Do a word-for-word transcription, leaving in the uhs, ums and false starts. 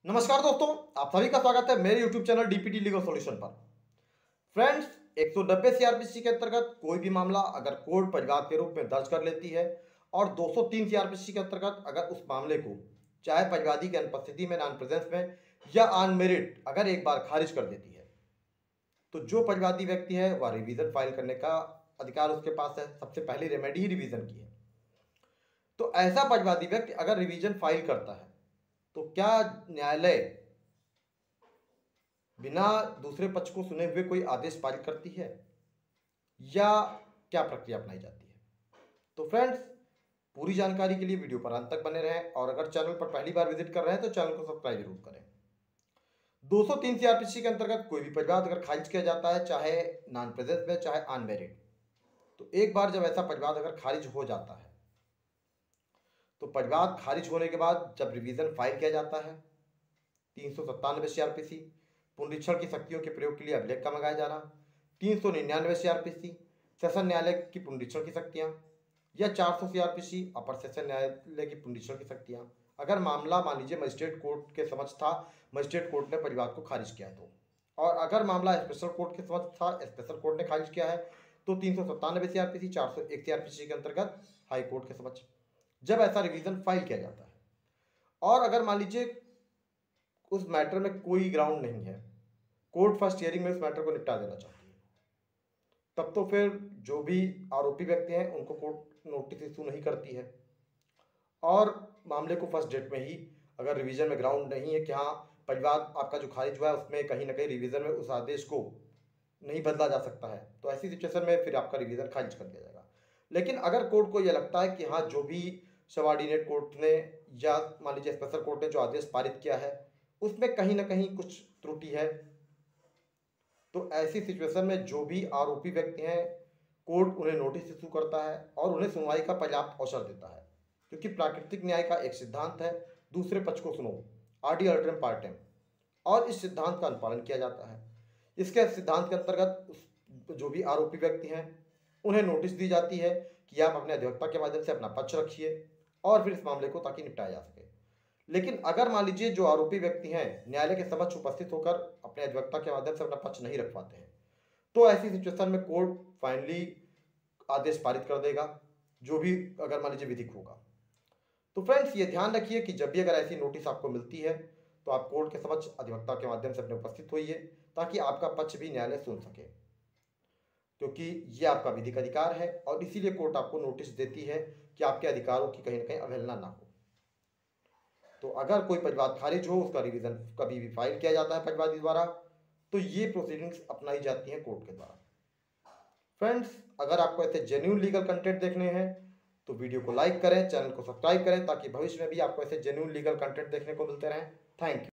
नमस्कार दोस्तों, आप सभी का स्वागत है मेरे YouTube channel DPT legal solution पर। फ्रेंड्स, एक सौ नब्बे सीआरपीसी के अंतर्गत कोई भी मामला अगर कोर्ट परिवाद के रूप में दर्ज कर लेती है और दो सौ तीन सीआरपीसी के अंतर्गत अगर उस मामले को चाहे परिवादी की अनुपस्थिति में, नॉन प्रेजेंस में या ऑन मेरिट अगर एक बार खारिज कर देती है, तो जो परिवादी व्यक्ति है वह रिवीजन फाइल करने का अधिकार उसके पास है। सबसे पहली रेमेडी ही रिवीजन की है। तो ऐसा परिवादी व्यक्ति अगर रिवीजन फाइल करता है तो क्या न्यायालय बिना दूसरे पक्ष को सुने हुए कोई आदेश पारित करती है या क्या प्रक्रिया अपनाई जाती है? तो फ्रेंड्स, पूरी जानकारी के लिए वीडियो पर अंत तक बने रहें और अगर चैनल पर पहली बार विजिट कर रहे हैं तो चैनल को सब्सक्राइब जरूर करें। दो सौ तीन सीआरपीसी के अंतर्गत कोई भी परिवाद अगर खारिज किया जाता है, चाहे नॉन प्रेजेंस में चाहे ऑन मेरिट, तो एक बार जब ऐसा परिवाद अगर खारिज हो जाता है तो परिवाद खारिज होने के बाद जब रिवीजन फाइल किया जाता है, तीन सौ सत्तानवे सीआरपीसी पुनरीक्षण की शक्तियों के प्रयोग के लिए अभिलेख का मंगाया जाना, तीन सौ निन्यानवे सीआरपीसी सेशन न्यायालय की पुनरीक्षण की शक्तियां या चार सौ सीआरपीसी अपर सेशन न्यायालय की पुनरीक्षण की शक्तियां, अगर मामला मान लीजिए मजिस्ट्रेट कोर्ट के समक्ष था, मजिस्ट्रेट कोर्ट ने परिवाद को खारिज किया तो, और अगर मामला स्पेशल कोर्ट के समक्ष था, स्पेशल कोर्ट ने खारिज किया है, तो तीन सौ सत्तानवे सीआरपीसी चार सौ एक सीआरपीसी के अंतर्गत हाई कोर्ट के समक्ष जब ऐसा रिवीजन फाइल किया जाता है और अगर मान लीजिए उस मैटर में कोई ग्राउंड नहीं है, कोर्ट फर्स्ट हियरिंग में उस मैटर को निपटा देना चाहती है, तब तो फिर जो भी आरोपी व्यक्ति हैं उनको कोर्ट नोटिस इशू नहीं करती है और मामले को फर्स्ट डेट में ही, अगर रिवीजन में ग्राउंड नहीं है कि हाँ परिवाद आपका जो खारिज हुआ है उसमें कहीं ना कहीं रिवीजन में उस आदेश को नहीं बदला जा सकता है, तो ऐसी सिचुएशन में फिर आपका रिवीजन खारिज कर दिया जाएगा। लेकिन अगर कोर्ट को यह लगता है कि हाँ जो भी सबऑर्डिनेट कोर्ट ने या मान लीजिए स्पेशल कोर्ट ने जो आदेश पारित किया है उसमें कहीं ना कहीं कुछ त्रुटि है, तो ऐसी सिचुएशन में जो भी आरोपी व्यक्ति हैं कोर्ट उन्हें नोटिस इशू करता है और उन्हें सुनवाई का पर्याप्त अवसर देता है, क्योंकि प्राकृतिक न्याय का एक सिद्धांत है दूसरे पक्ष को सुनो, आडी अल्टरम पार्टेम, और इस सिद्धांत का अनुपालन किया जाता है। इसके सिद्धांत के अंतर्गत जो भी आरोपी व्यक्ति हैं उन्हें नोटिस दी जाती है कि आप अपने अधिवक्ता के माध्यम से अपना पक्ष रखिए और फिर इस मामले को ताकि निपटाया जा सके। लेकिन अगर मान लीजिए जो आरोपी व्यक्ति हैं न्यायालय के समक्ष उपस्थित होकर अपने अधिवक्ता के माध्यम से अपना पक्ष नहीं रख पाते हैं, तो ऐसी सिचुएशन में कोर्ट फाइनली आदेश पारित कर देगा, जो भी अगर मान लीजिए विधिक होगा। तो फ्रेंड्स, ये ध्यान रखिए कि जब भी अगर ऐसी नोटिस आपको मिलती है तो आप कोर्ट के समक्ष अधिवक्ता के माध्यम से अपने उपस्थित होइए ताकि आपका पक्ष भी न्यायालय सुन सके, क्योंकि ये आपका विधिक अधिकार है और इसीलिए कोर्ट आपको नोटिस देती है कि आपके अधिकारों की कहीं ना कहीं अवहेलना ना हो। तो अगर कोई परिवाद खारिज हो, उसका रिवीजन कभी भी फाइल किया जाता है परिवादी द्वारा, तो ये प्रोसीडिंग्स अपनाई जाती हैं कोर्ट के द्वारा। फ्रेंड्स, अगर आपको ऐसे जेन्युइन लीगल कंटेंट देखने हैं तो वीडियो को लाइक करें, चैनल को सब्सक्राइब करें ताकि भविष्य में भी आपको ऐसे जेन्युइन लीगल कंटेंट देखने को मिलते रहें। Thank you.